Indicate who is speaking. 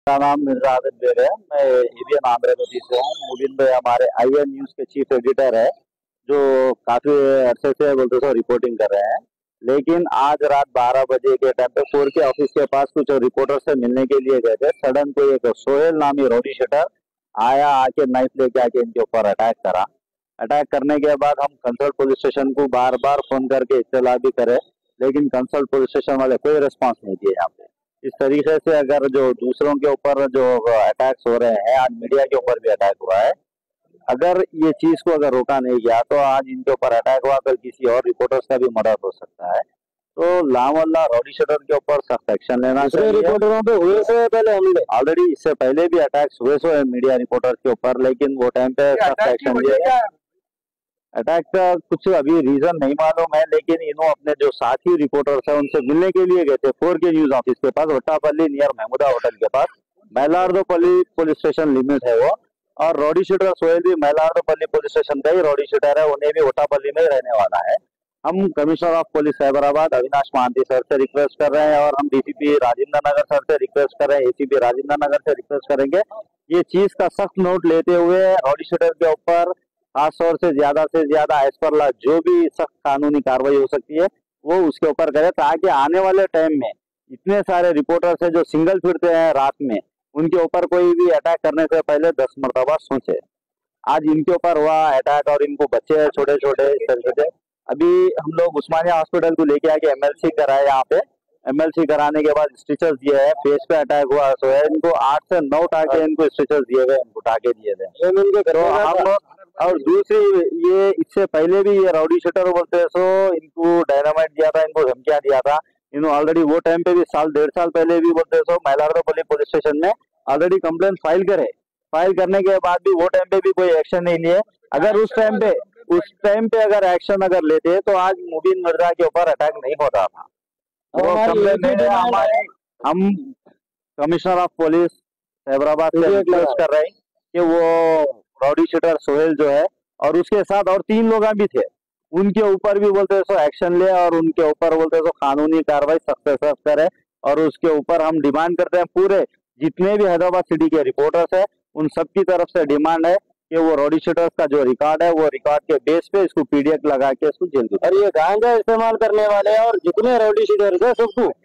Speaker 1: मेरा नाम मिर्जा आदिल बेग है। मैं एबीएन आंध्र प्रदेश से हूँ। मुबीन भाई हमारे आईएन न्यूज के चीफ एडिटर है, जो काफी अरसे से बोलते सो रिपोर्टिंग कर रहे हैं। लेकिन आज रात 12 बजे के टाइम पे फोर के ऑफिस के पास कुछ रिपोर्टर से मिलने के लिए गए थे। सडन कोई एक सोहेल नामी रॉडी शटर आया, आके नाइफ लेके आके इनके ऊपर अटैक करा। अटैक करने के बाद हम कंसल्ट पुलिस स्टेशन को बार बार फोन करके इत्तला भी करे, लेकिन कंसल्ट पुलिस स्टेशन वाले कोई रिस्पॉन्स नहीं दिए यहाँ पे। इस तरीके से अगर जो दूसरों के ऊपर जो अटैक्स हो रहे हैं, आज मीडिया के ऊपर भी अटैक हुआ है, अगर ये चीज को अगर रोका नहीं गया तो आज इनके ऊपर अटैक हुआ, कल किसी और रिपोर्टर्स का भी मर्डर हो सकता है। तो लामल्ला रॉडी शटर के ऊपर सख्त एक्शन लेना चाहिए। रिपोर्टरों पे हुए से पहले हमले ऑलरेडी इससे पहले भी अटैक्स हुए सो है मीडिया रिपोर्टर्स के ऊपर, लेकिन वो टाइम पे सख्त एक्शन लिया। अटैक का कुछ अभी रीजन नहीं मालूम है, लेकिन इन्हों अपने जो साथी रिपोर्टर्स है उनसे मिलने के लिए गए थे 4K न्यूज ऑफिस के पास, वट्टापल्ली नियर महमूदा होटल के पास। मैलार्दोपल्ली पुलिस स्टेशन लिमिट है वो। और रॉडी शूटर सोहेल भी मैलार्दोपल्ली पुलिस स्टेशन का ही रॉडी शूटर है, उन्हें भी वट्टापल्ली में ही रहने वाला है। हम commissioner of police Cyberabad Avinash Mohanty sir से रिक्वेस्ट कर रहे हैं, और हम डीसीपी राजेंद्र नगर सर से रिक्वेस्ट कर रहे हैं, एसीपी राजेंद्र नगर से रिक्वेस्ट करेंगे ये चीज का सख्त नोट लेते हुए रॉडी शूटर के ऊपर खासतौर से ज्यादा एज पर लॉ जो भी सख्त कानूनी कार्रवाई हो सकती है वो उसके ऊपर करे, ताकि आने वाले टाइम में इतने सारे रिपोर्टर्स है जो सिंगल फिरते हैं रात में, उनके ऊपर कोई भी अटैक करने से पहले 10 मरतबा सोचे। आज इनके ऊपर हुआ अटैक और इनको बच्चे हैं छोटे छोटे इस तरीके से। अभी हम लोग उस्मानिया हॉस्पिटल को लेके आके MLC कराए यहाँ पे। MLC कराने के बाद स्टिचेस दिए हैं, फेस पे अटैक हुआ तो है, इनको 8 से 9 टाके इनको स्टिचेस दिए गए, इनको टाके दिए थे। तो हम और दूसरी ये इससे पहले भी ये राउडी शटर बोलते हैं, सो इनको डायनामाइट दिया था, इनको धमकियां दिया था। इन्होंने ऑलरेडी वो टाइम पे भी साल 1.5 साल पहले भी बोलते हैं, सो मैलार्दोपल्ली पुलिस स्टेशन में ऑलरेडी कंप्लेंट फाइल करे। फाइल करने के बाद भी वो टाइम पे भी कोई एक्शन नहीं लिए। अगर उस टाइम पे अगर एक्शन अगर लेते तो आज मुबीन मिर्जा के ऊपर अटैक नहीं होता था। हम कमिश्नर ऑफ पुलिस हैदराबाद से रिक्वेस्ट कर रहे हैं कि वो रॉडी शटर सोहेल जो है और उसके साथ और 3 लोग भी थे, उनके ऊपर भी बोलते सो एक्शन ले, और उनके ऊपर बोलते सो कानूनी कार्रवाई सख्त से सख्त करे। और उसके ऊपर हम डिमांड करते हैं, पूरे जितने भी हैदराबाद सिटी के रिपोर्टर्स है उन सबकी तरफ से डिमांड है कि वो रॉडी शटर्स का जो रिकॉर्ड है वो रिकॉर्ड के बेस पे इसको PDF लगा के इसको जेल दो। और ये गांजा इस्तेमाल करने वाले और जितने रॉडी शटर्स है सबको